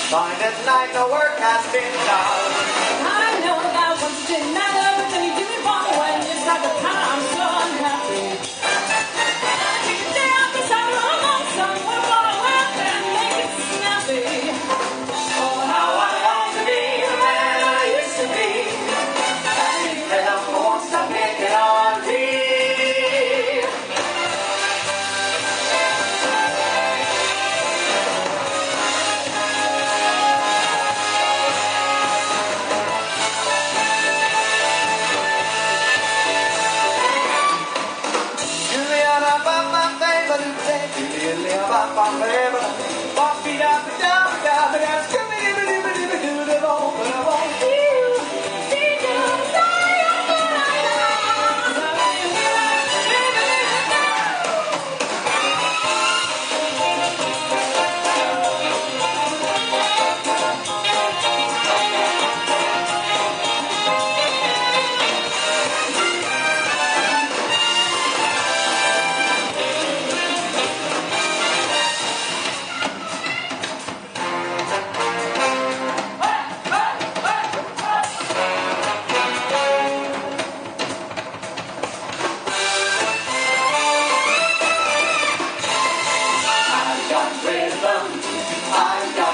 Fine at night, the work has been done. I know that once it didn't matter, but then you do it wrong when you start the time so unhappy. Take a day off beside her alone somewhere far away and make it snappy. Oh, how I long to be the man I used to be. And if the help won't stop making on me. I've got